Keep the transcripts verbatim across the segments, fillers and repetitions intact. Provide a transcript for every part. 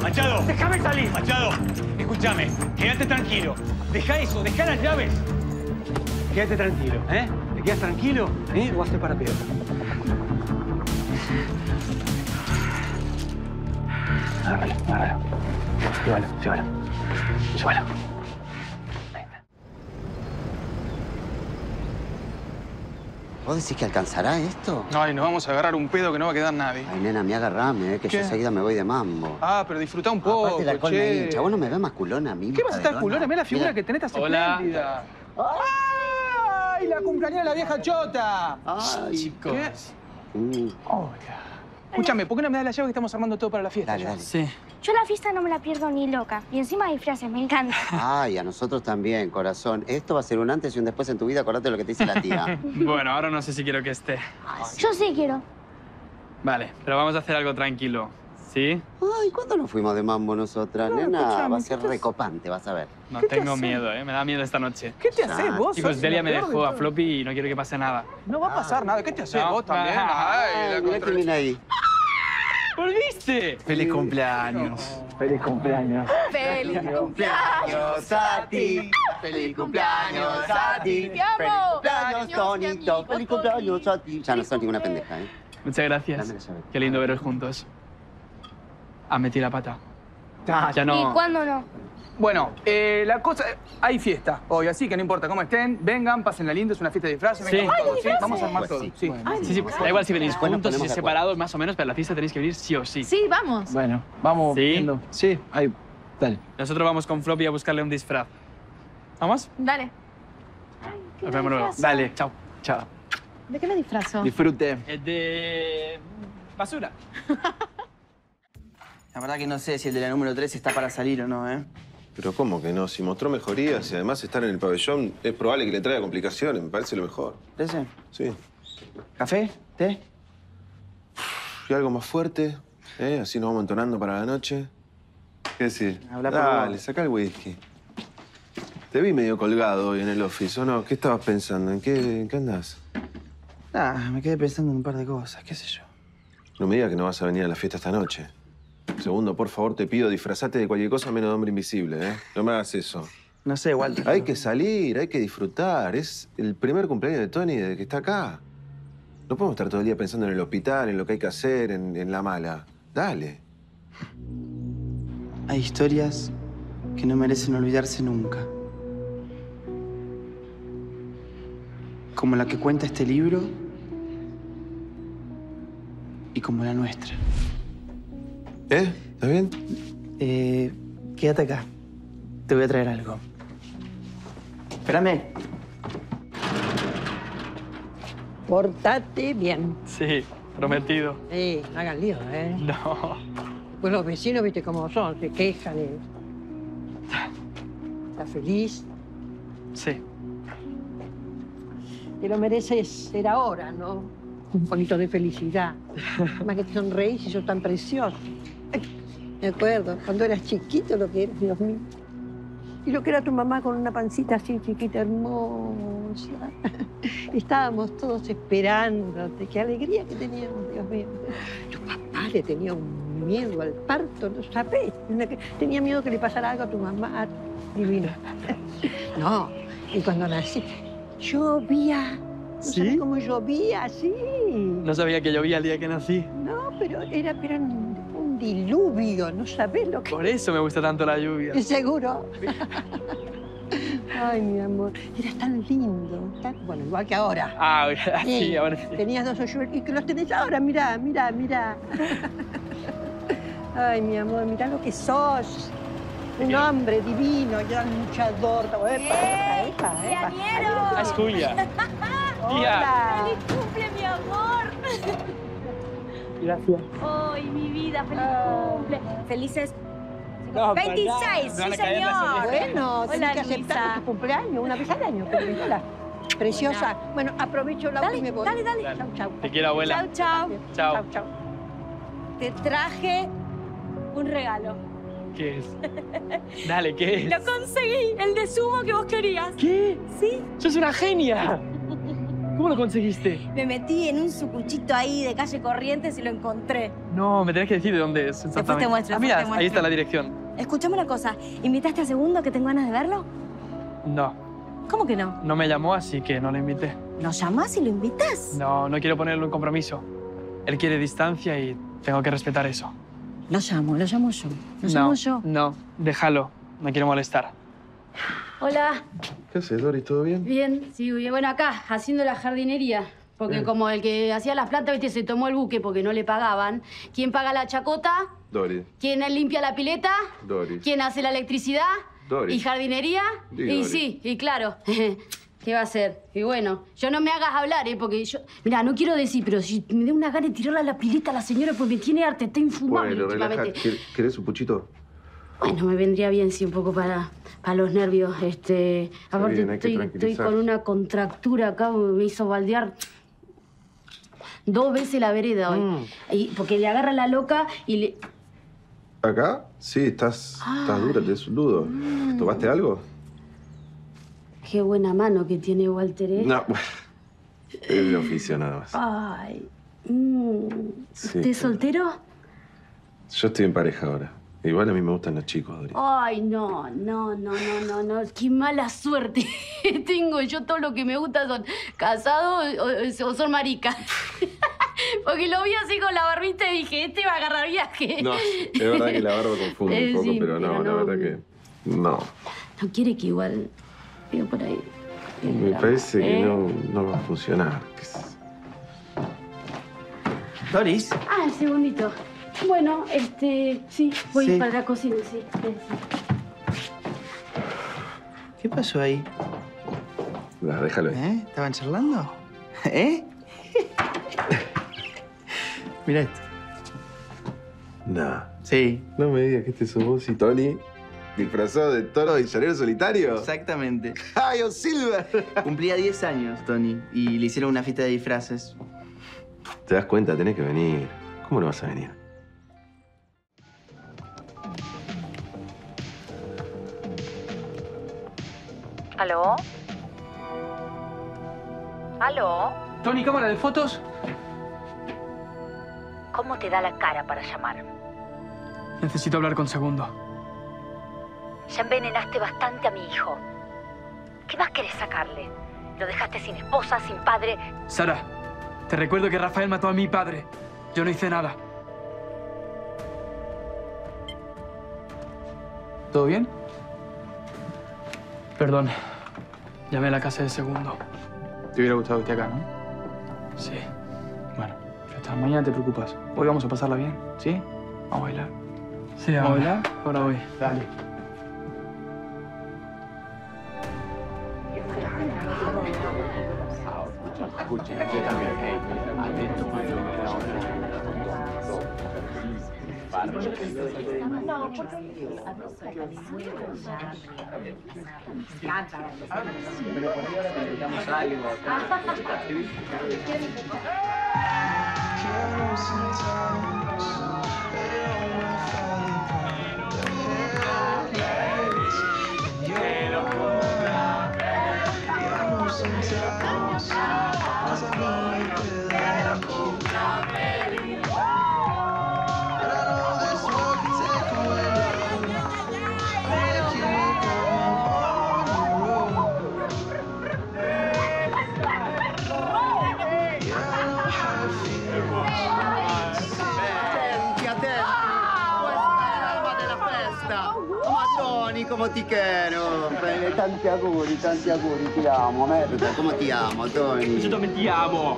Machado. ¡Déjame salir! Machado, escúchame. Quédate tranquilo. Deja eso, deja las llaves. Quédate tranquilo, ¿eh? ¿Te quedas tranquilo? ¿Eh? O haces para peor. Agárralo, agárralo. Llévalo, llévalo. Llévalo. ¿Vos decís que alcanzará esto? Ay, nos vamos a agarrar un pedo que no va a quedar nadie. Ay, nena, me agarrame, eh, que ¿Qué? yo enseguida me voy de mambo. Ah, pero disfrutá un poco, Aparte el alcohol che. me hincha. Vos no me ves más culona a mí. ¿Qué vas a estar Madelona? culona? Mira la figura Mira. que tenés, estás Hola. espléndida. ¡Ay, la cumpleañera de la vieja chota! Ay, Chicos. ¿Qué? Mm. Hola. Escúchame, ¿por qué no me das la llave que estamos armando todo para la fiesta? Dale, ya? dale. Sí. Yo la fiesta no me la pierdo ni loca. Y encima disfraces, me encanta. Ay, a nosotros también, corazón. Esto va a ser un antes y un después en tu vida. Acordate de lo que te dice la tía. Bueno, ahora no sé si quiero que esté. Yo sí quiero. Vale, pero vamos a hacer algo tranquilo. ¿Sí? Ay, ¿cuándo nos fuimos de mambo nosotras, No, nena? escuchame, Va a ¿qué ser te hace? recopante, vas a ver. No ¿Qué te tengo hace? miedo, ¿eh? Me da miedo esta noche. ¿Qué te haces Ah, vos? Chicos, Sos Delia la me peor de dejó a todo. Floppy y no quiero que pase nada. No va a pasar nada. ¿Qué te haces No, vos también? ah, Ay, la Ay, mira contra- que viene ahí. ¿Volviste? ¡Feliz cumpleaños! Feliz cumpleaños. ¡Feliz cumpleaños a ti! ¡Feliz cumpleaños a ti! ¡Te amo! ¡Feliz cumpleaños, Años, mi Tonito! amigo ¡Feliz cumpleaños a ti! Ya no sos ninguna pendeja, ¿eh? Muchas gracias. Dame la llave. Qué lindo veros juntos. Ah, metí la pata. Ah, Ya ¿Y no. cuándo no? Bueno, eh, la cosa... Hay fiesta hoy, así que no importa cómo estén. Vengan, pásenla lindo, es una fiesta de disfraces. Sí. Vengan todos, ¿sí? Vamos a armar Pues todo. sí. Sí. Sí, sí, da igual si venís Después nos juntos, si ponemos de separados más o menos, pero a la fiesta tenéis que venir sí o sí. Sí, vamos. Bueno, vamos ¿Sí? viendo. Sí, ahí. Dale. Nosotros vamos con Floppy a buscarle un disfraz. ¿Vamos? Dale. Nos vemos luego. Dale. Chao. Chao. ¿De qué me disfrazo? Disfrute. Es de... basura. La verdad que no sé si el de la número tres está para salir o no, ¿eh? Pero ¿cómo que no? Si mostró mejorías y además estar en el pabellón, es probable que le traiga complicaciones. Me parece lo mejor. ¿Parece? Sí. ¿Café? ¿Té? Y algo más fuerte, ¿eh? Así nos vamos entonando para la noche. ¿Qué decís? Habla por Dale, vos. saca el whisky. Te vi medio colgado hoy en el office, ¿o no? ¿Qué estabas pensando? ¿En qué, en qué andás? Ah, me quedé pensando en un par de cosas, qué sé yo. No me digas que no vas a venir a la fiesta esta noche. Segundo, por favor, te pido, disfrazate de cualquier cosa menos de hombre invisible, ¿eh? No me hagas eso. No sé, Walter. Hay que salir, hay que disfrutar. Es el primer cumpleaños de Tony desde que está acá. No podemos estar todo el día pensando en el hospital, en lo que hay que hacer, en, en la mala. Dale. Hay historias que no merecen olvidarse nunca. Como la que cuenta este libro y como la nuestra. ¿Eh? ¿Está bien? Eh, quédate acá. Te voy a traer algo. Espérame. Portate bien. Sí, prometido. Sí, no hagan lío, ¿eh? No. Pues los vecinos, viste cómo son, se quejan. Y... ¿Estás feliz? Sí. Te lo mereces, era ahora, ¿no? Un poquito de felicidad. Más que te sonreís y sos tan precioso. Me acuerdo, cuando eras chiquito lo que eras, Dios mío. Y lo que era tu mamá con una pancita así chiquita, hermosa. Estábamos todos esperándote. Qué alegría que teníamos, Dios mío. Tu papá le tenía un miedo al parto, ¿no sabés? Tenía miedo que le pasara algo a tu mamá. Divino. No, y cuando nací, llovía. ¿No ¿Sí? sabés cómo llovía? Sí. No sabía que llovía el día que nací. No, pero era, era un, un diluvio, no sabés lo que... Por eso me gusta tanto la lluvia. ¿Seguro? Ay, mi amor, eras tan lindo. Tan... Bueno, igual que ahora. Ah, sí, ahora sí. Tenías dos hoyuelos y que los tenés ahora, mirá, mirá, mirá. Ay, mi amor, mirá lo que sos. Un hombre divino, ya luchador. ¡Ey! Epa, epa, epa. ¡Cumpleañero! Es Julia. Hola. ¡Feliz cumple, mi amor! Gracias. ¡Ay, mi vida! ¡Feliz Ah. cumple! ¡Felices! No, veintiséis, me van sí, a caer las señor. orejas. Bueno, Hola, tenés que aceptar Luisa. tu cumpleaños una vez al año. Hola. Preciosa. Bueno, aprovecho la Dale, y me voy. dale, dale. Chau, chau. Te quiero, abuela. Chau, chau. Chao. Chau, chau. Te traje un regalo. ¿Qué es? Dale, ¿qué es? Lo conseguí, el de sumo que vos querías. ¿Qué? ¿Sí? ¡Sos una genia! ¿Cómo lo conseguiste? Me metí en un sucuchito ahí de calle Corrientes y lo encontré. No, me tenés que decir de dónde es exactamente. Después te muestro, Ah, después mira, te ahí muestro. está la dirección. Escuchame una cosa. ¿Invitaste a Segundo que tengo ganas de verlo? No, ¿Cómo que no? no me llamó, así que no lo invité. ¿Lo llamás y lo invitas? No, no quiero ponerle un compromiso. Él quiere distancia y tengo que respetar eso. Lo llamo, lo llamo yo. Lo no, llamo yo. no, déjalo. No quiero molestar. Hola, ¿Qué haces, Doris? ¿Todo bien? bien, sí, bien. Bueno, acá, haciendo la jardinería. Porque Bien. como el que hacía las plantas, viste, se tomó el buque porque no le pagaban. ¿Quién paga la chacota? Doris. ¿Quién limpia la pileta? Doris. ¿Quién hace la electricidad? Doris. ¿Y jardinería? Sí, y Doris. sí, y claro. ¿Qué va a hacer? Y bueno, yo no me hagas hablar, ¿eh? Porque yo... Mira, no quiero decir, pero si me da una gana de tirarle a la pileta a la señora, pues me tiene arte, está infumable Bueno, relaja. últimamente. ¿Quer- ¿Querés un puchito? Bueno, me vendría bien, sí, un poco para, para los nervios. Este, aparte, bien, hay que estoy, estoy tranquilizar. con una contractura acá, me hizo baldear dos veces la vereda hoy. Mm. Y, porque le agarra la loca y le... ¿Acá? Sí, estás, estás dura, tenés un nudo. Mm. ¿Tomaste algo? Qué buena mano que tiene Walter, ¿eh? No, es el oficio nada más. Ay. mm. Sí, ¿Usted es claro. soltero? Yo estoy en pareja ahora. Igual a mí me gustan los chicos, Doris. Ay, no, no, no, no, no, no. Qué mala suerte tengo. Yo todo lo que me gusta son casados o, o son maricas. Porque lo vi así con la barbita y dije, este va a agarrar viaje. No, es verdad que la barba confunde Eh, un poco, sí, pero no, pero la no. verdad que no. No quiere que igual veo por ahí. Me parece que ¿Eh? no, no va a funcionar. ¿Qué es? Doris. Ah, el segundito. Bueno, este, sí, voy Sí. para la cocina, sí. sí, sí. ¿Qué pasó ahí? Nah, déjalo ahí. ¿Eh? ¿Estaban charlando? ¿Eh? Mira esto. Nah. Sí. No me digas que este sos vos y Tony disfrazado de toro y llanero solitario. Exactamente. ¡Ay, oh, Silver! Cumplía diez años, Tony, y le hicieron una fiesta de disfraces. Te das cuenta, tenés que venir. ¿Cómo no vas a venir? ¿Aló? ¿Aló? Tony, cámara de fotos. ¿Cómo te da la cara para llamar? Necesito hablar con Segundo. Ya envenenaste bastante a mi hijo. ¿Qué más querés sacarle? Lo dejaste sin esposa, sin padre. Sara, te recuerdo que Rafael mató a mi padre. Yo no hice nada. ¿Todo bien? Perdón. Llamé a la casa de Segundo. Te hubiera gustado que esté acá, ¿no? Sí. Bueno, ya está. Mañana te preocupas. Hoy vamos a pasarla bien, ¿sí? Vamos a bailar. Sí, vamos a bailar. Ahora voy. Dale. Come ti quiero. Bene, tanti auguri, tanti auguri, ti amo, merda. Come ti amo, Tony. Io também ti amo.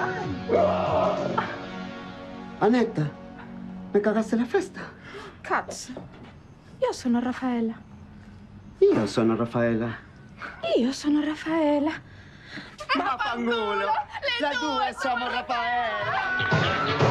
Annetta, me cagaste la festa. Cazzo. Io sono Raffaella. Io sono Raffaella. Io sono Raffaella. Vaffanculo! La due siamo Raffaella!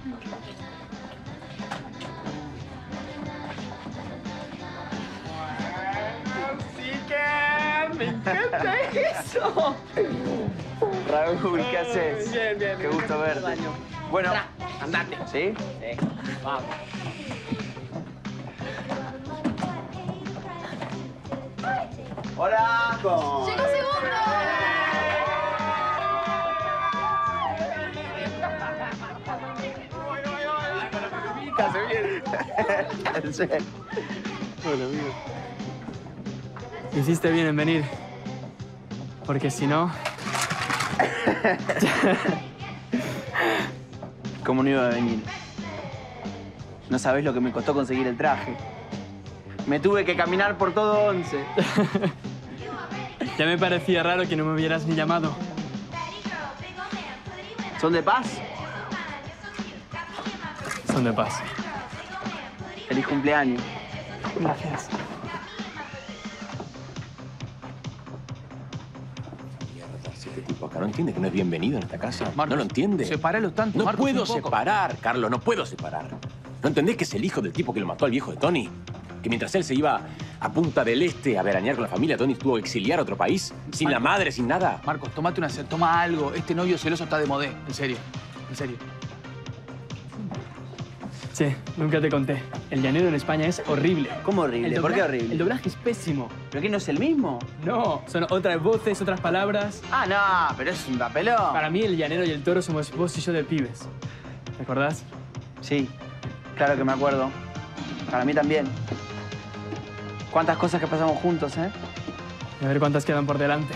¡Sí que! ¡Me encanta eso! Raúl, ¿qué haces? Bien, bien. Qué gusto verte. Bueno, andate. ¿sí? Sí. Vamos. ¡Hola! ¡Llegó segundo! Se viene. Hola, amigo. Hiciste bien en venir. Porque si no... ¿Cómo no iba a venir? No sabés lo que me costó conseguir el traje. Me tuve que caminar por todo Once. Ya me parecía raro que no me hubieras ni llamado. ¿Son de paz? Son de paz. Feliz cumpleaños. Gracias. Este tipo acá no entiende que no es bienvenido en esta casa. Marcos, ¿No lo entiende? Sepáralos tanto, No Marcos, puedo un poco. separar, Carlos, no puedo separar. ¿No entendés que es el hijo del tipo que lo mató al viejo de Tony? Que mientras él se iba a Punta del Este a veranear con la familia, Tony tuvo que exiliar a otro país, sin la madre, sin nada. Marcos, tomate una... Toma algo. Este novio celoso está de modé. En serio. En serio. Sí, nunca te conté. El llanero en España es horrible. ¿Cómo horrible? El ¿Por qué doblaje- horrible? El doblaje es pésimo. ¿Pero qué no es el mismo? No, son otras voces, otras palabras. Ah, no, pero es un papelón. Para mí, el llanero y el toro somos vos y yo de pibes. ¿Te acordás? Sí, claro que me acuerdo. Para mí también. Cuántas cosas que pasamos juntos, ¿eh? Y a ver cuántas quedan por delante.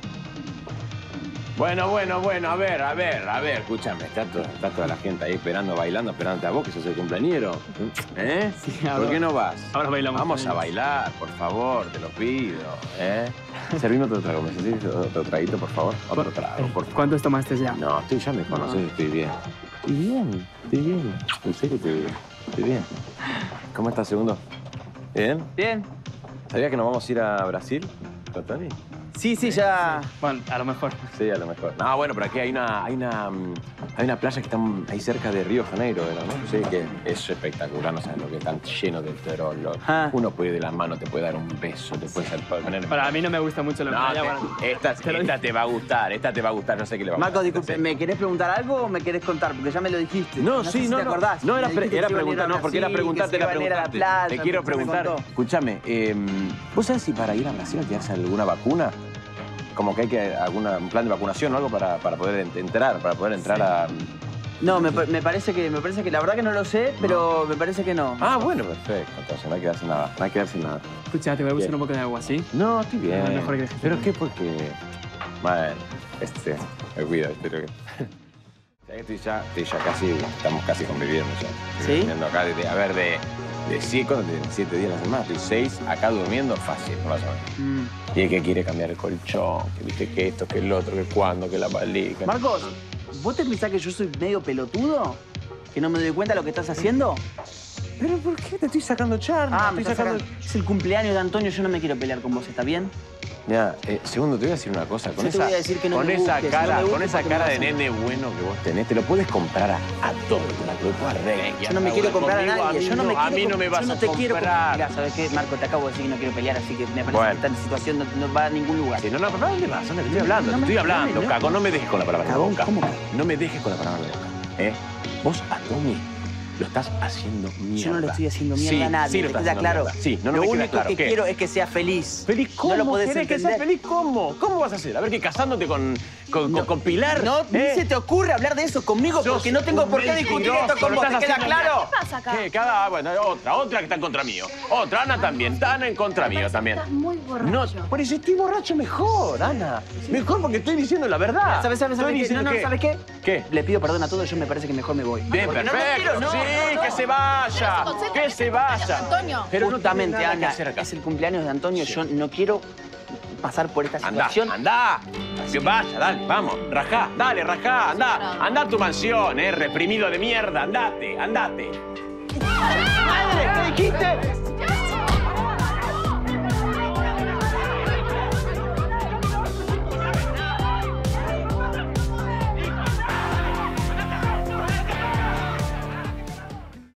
Bueno, bueno, bueno, a ver, a ver, a ver, escúchame, está, todo- está toda la gente ahí esperando, bailando, esperándote a vos, que sos el cumpleañero. ¿Eh? Sí, ¿Por ahora- qué no vas? ahora bailamos Vamos con a ellos. bailar, por favor, te lo pido, ¿eh? Servime otro trago, ¿me sentís otro traguito, por favor? Otro trago, por favor. ¿Cuántos tomaste ya? No, estoy, ya me conoces, estoy bien. Estoy bien, estoy bien. En serio, estoy bien. Estoy bien. ¿Cómo estás, segundo? ¿Bien? Bien. ¿Sabías que nos vamos a ir a Brasil con Tony? Sí, sí, ya... Bueno, a lo mejor. Sí, a lo mejor. No, bueno, pero aquí hay una, hay una, mm, hay una playa que está mm, ahí cerca de Río Janeiro, ¿no? Sí, que es espectacular, no sabes lo que están llenos de terolo. Ah. Uno puede ir de la mano, te puede dar un beso, te puede poner... Para mí no me gusta mucho la No, playa. te- bueno. esta, Te lo esta te va a gustar, esta te va a gustar, no sé qué le va a Marcos, gustar. disculpe, ¿me querés preguntar algo o me querés contar? Porque ya me lo dijiste. No, sé sí, si no, te no. acordás. No, era, Me pre- dijiste era que iban a ir a preguntar, no, porque era Brasil, preguntarte, que se era iban a ir a la preguntarte. playa, Te quiero me contó. preguntar, escúchame, eh, ¿vos sabés si para ir a Brasil hay que darse alguna vacuna? Como que hay que alguna, un plan de vacunación o algo para, para poder ent- entrar, para poder entrar a... No, me, pa- me parece que, me parece que, la verdad que no lo sé, pero me parece que no. Ah, bueno, perfecto. Entonces no hay que darse nada, no hay que darse nada. Escucha, te voy a buscar Bien. un poco de agua, ¿sí? No, estoy bien. No, mejor que- ¿Pero qué? Porque... Bueno, este, me cuida, pero que... Ya que estoy ya, estoy ya casi, estamos casi conviviendo ya. Estoy ¿Sí? durmiendo acá, de, a ver, de, de, siete, de siete días a la semana, estoy seis acá durmiendo fácil, no vas a ver. Mm. Y el que quiere cambiar el colchón, que viste que esto, que el otro, que cuándo, que la palica. Marcos, ¿vos te pensás que yo soy medio pelotudo? ¿Que no me doy cuenta de lo que estás haciendo? ¿Pero por qué te estoy sacando charla? Ah, me estoy estás sacando... sacando... Es el cumpleaños de Antonio, yo no me quiero pelear con vos, ¿está bien? Ya, eh, segundo, te voy a decir una cosa. Con Yo te esa, voy a decir que no con me esa busques, cara, no me con busques esa porque me cara vas de a- nene bueno que vos tenés, te lo puedes comprar a, a todo, te la puedes arreglar. Yo no me quiero comprar a Conmigo, nadie, mí yo no me A quiero mí no com- me vas yo no a te quiero comprar. Mira, ¿sabes qué, Marco? Te acabo de decir que no quiero pelear, así que me parece Bueno. que esta situación no, no va a ningún lugar. Sí, no, no, pero ¿dónde vas? ¿Dónde te estoy hablando? No te me- estoy hablando, no me- cago. No me dejes con la palabra en la Cagón, boca. ¿cómo que? No me dejes con la palabra en la boca. ¿Eh? Vos a Tommy lo estás haciendo mierda. Yo no le estoy haciendo mierda Sí, a nadie, sí lo ¿te estás queda haciendo claro? mierda. Sí, no, no Lo me queda único claro. que ¿Qué? quiero es que sea feliz. ¿Feliz cómo? No lo podés ¿Querés que sea entender. feliz cómo? ¿Cómo vas a hacer? A ver, que casándote con, con, con, con Pilar. No, ni ¿eh? se te ocurre hablar de eso conmigo Sos porque no tengo un por qué discutir mentiroso, esto con lo vos, ¿te estás queda haciendo claro? ¿Qué pasa acá? ¿Qué? Cada, bueno, otra, otra que está en contra mío. Otra, Ana también. Ana en contra mío también. Estás muy borracho. No, por eso estoy borracho mejor, Ana. Mejor porque estoy diciendo la verdad. ¿Sabes, sabes, Estoy sabes qué? No, diciendo no, que- ¿sabes qué? ¿Qué? Le pido perdón a todos, yo me parece que mejor me voy. Bien, Porque no, no perfecto. quiero, no, sí, no, no. que se vaya. Que se vaya. Antonio. Pero no Justamente, tiene nada que Ana, hacer acá. es el cumpleaños de Antonio, yo no quiero pasar por esta Andá, situación. andá. Que vaya, dale, vamos. Rajá, dale, rajá, andá. Andá a tu mansión, eh, reprimido de mierda. Andate, andate. ¡Madre! ¿Qué dijiste?